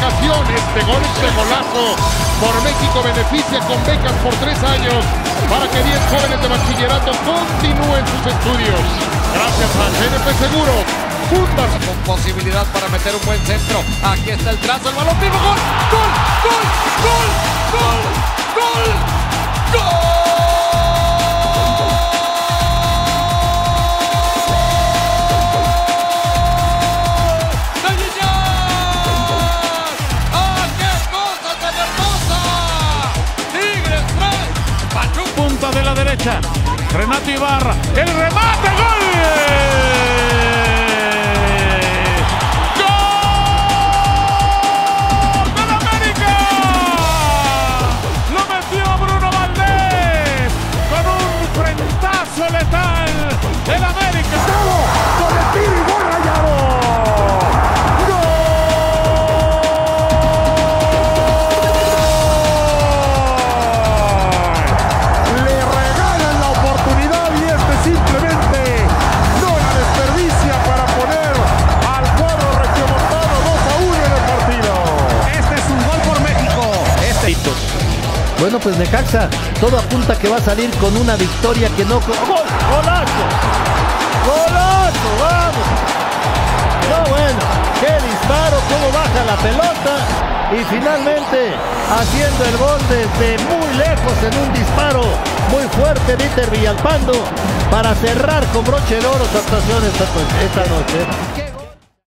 ocasión. Este gol, este golazo por México beneficia con becas por 3 años para que 10 jóvenes de bachillerato continúen sus estudios. Gracias a GNP Seguros. Juntas con posibilidad para meter un buen centro. Aquí está el trazo, el balón vivo, gol, gol, gol, gol, gol, gol, gol. Punta de la derecha, Renato Ibarra, el remate, gol. ¡Gol del América! Lo metió Bruno Valdés con un frentazo letal. El América. Con el tiro y gol Rayado. Bueno, pues Necaxa, todo apunta que va a salir con una victoria que no... ¡Gol! ¡Golazo! ¡Golazo! ¡Vamos! No, bueno, qué disparo, cómo baja la pelota. Y finalmente, haciendo el gol desde muy lejos en un disparo muy fuerte, Dieter Villalpando, para cerrar con broche de oro su actuación esta noche.